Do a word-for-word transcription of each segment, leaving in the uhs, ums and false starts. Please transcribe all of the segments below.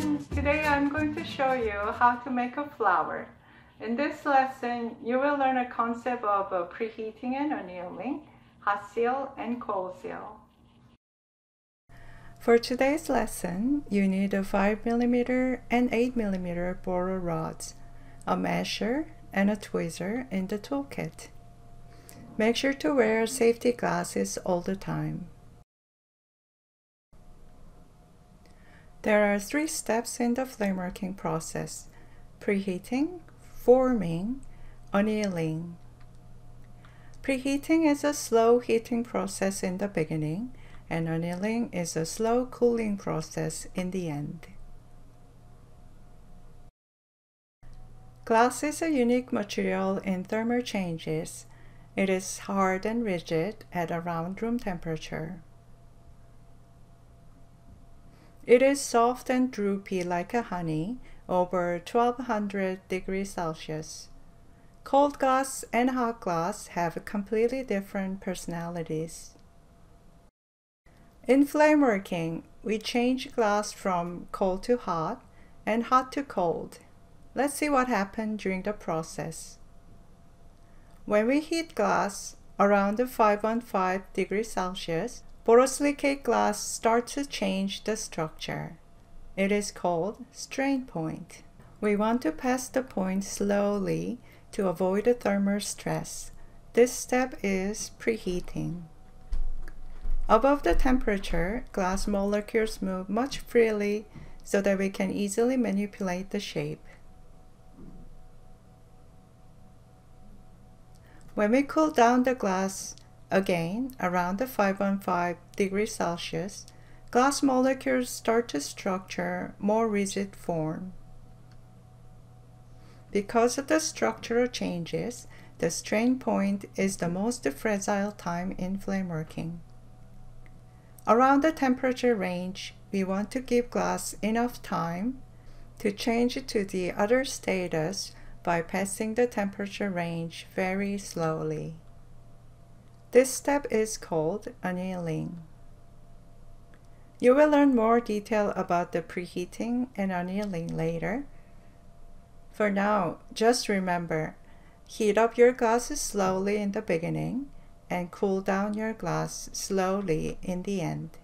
everyone! Today I'm going to show you how to make a flower. In this lesson, you will learn a concept of uh, preheating and annealing, hot seal and cold seal. For today's lesson, you need a five millimeter and eight millimeter borer rods, a measure, and a tweezer in the toolkit. Make sure to wear safety glasses all the time. There are three steps in the flameworking process: preheating, forming, annealing. Preheating is a slow heating process in the beginning, and annealing is a slow cooling process in the end. Glass is a unique material in thermal changes. It is hard and rigid at around room temperature. It is soft and droopy like a honey over twelve hundred degrees Celsius. Cold glass and hot glass have completely different personalities. In flameworking, we change glass from cold to hot and hot to cold. Let's see what happened during the process. When we heat glass around five hundred fifteen degrees Celsius, borosilicate glass starts to change the structure. It is called strain point. We want to pass the point slowly to avoid the thermal stress. This step is preheating. Above the temperature, glass molecules move much freely so that we can easily manipulate the shape. When we cool down the glass, again around the five hundred fifteen degrees Celsius, glass molecules start to structure more rigid form. Because of the structural changes, the strain point is the most fragile time in flameworking. Around the temperature range, we want to give glass enough time to change to the other status by passing the temperature range very slowly. This step is called annealing. You will learn more detail about the preheating and annealing later. For now, just remember, heat up your glass slowly in the beginning and cool down your glass slowly in the end.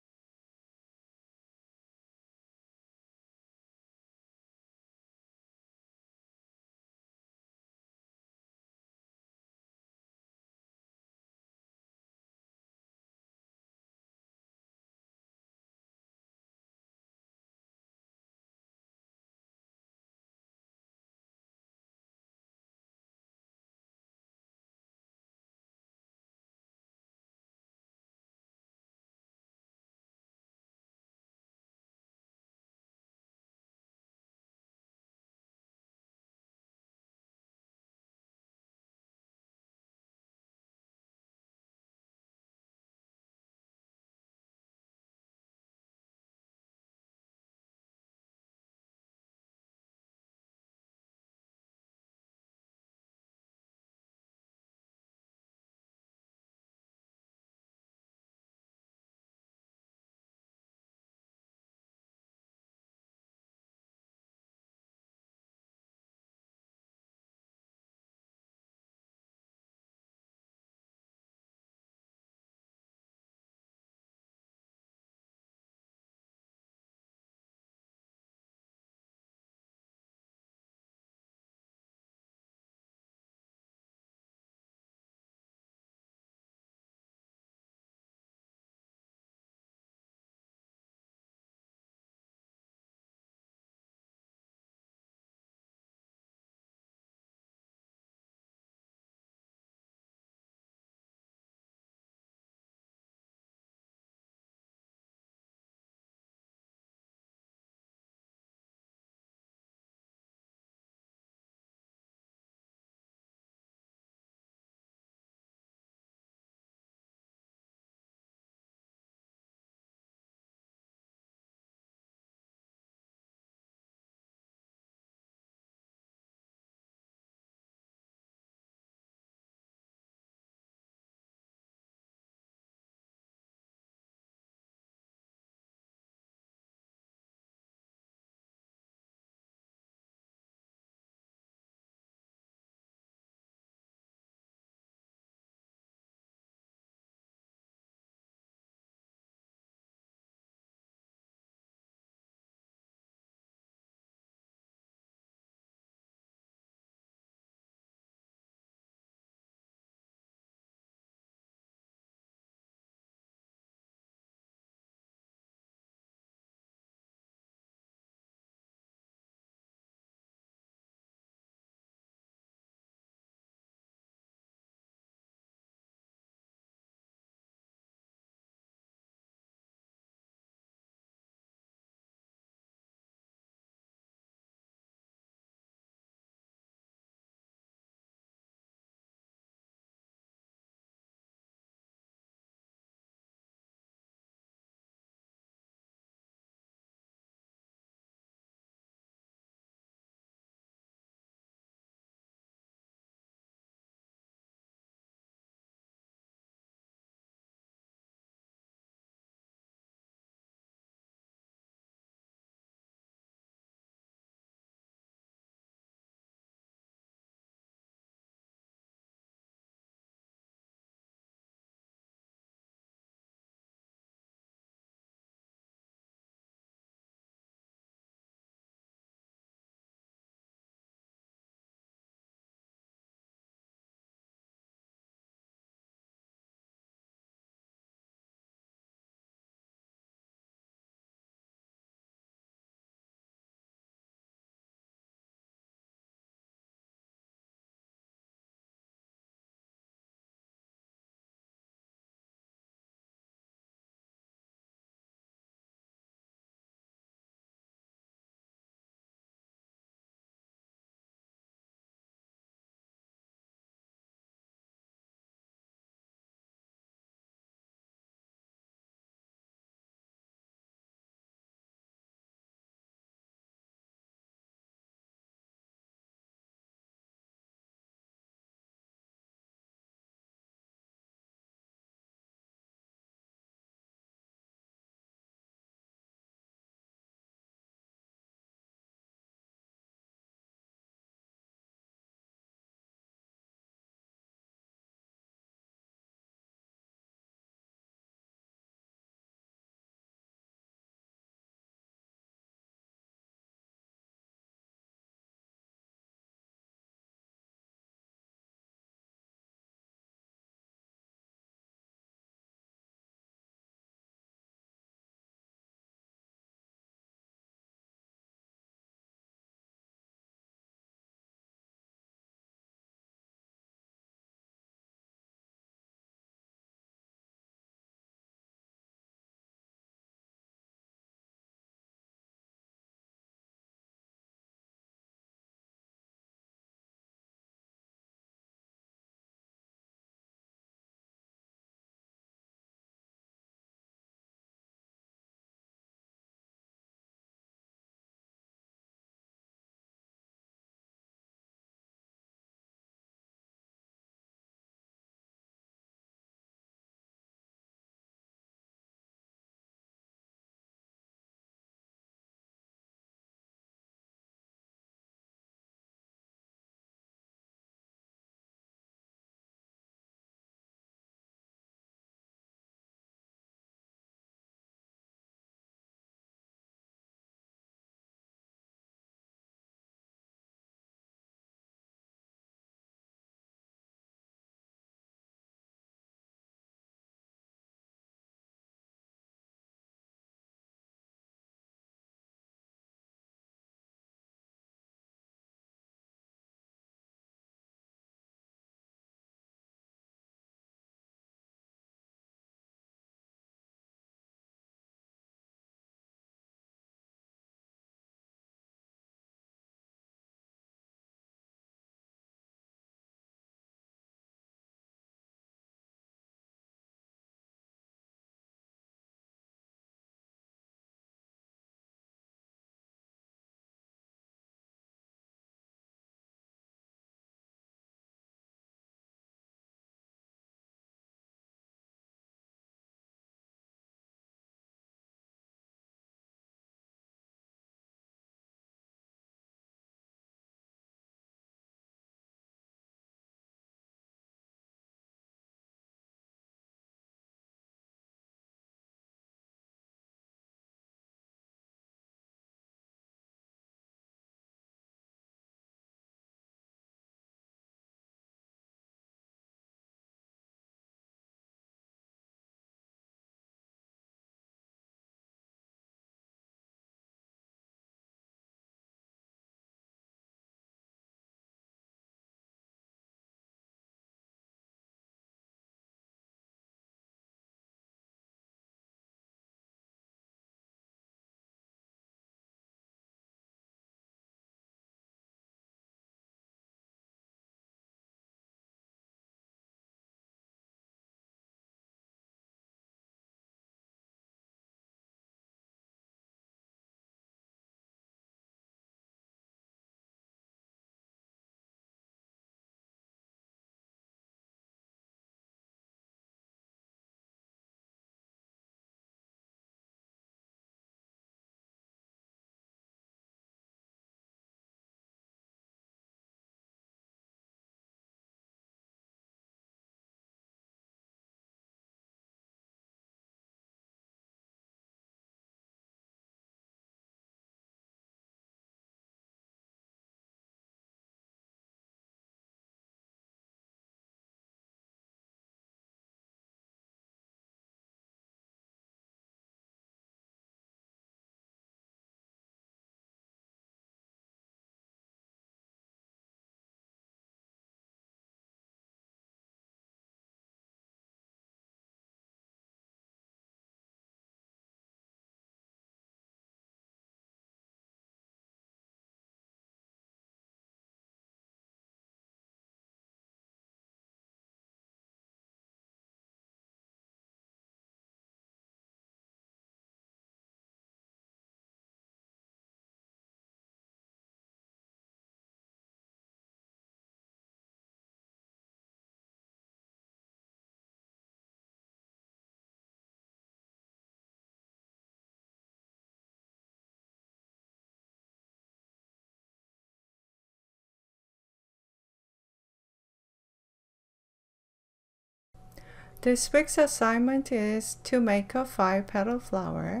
This week's assignment is to make a five petal flower.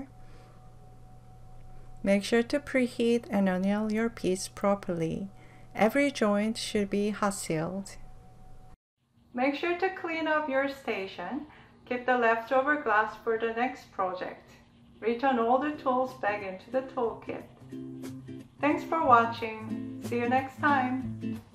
Make sure to preheat and anneal your piece properly. Every joint should be hot sealed. Make sure to clean up your station. Keep the leftover glass for the next project. Return all the tools back into the toolkit. Thanks for watching. See you next time.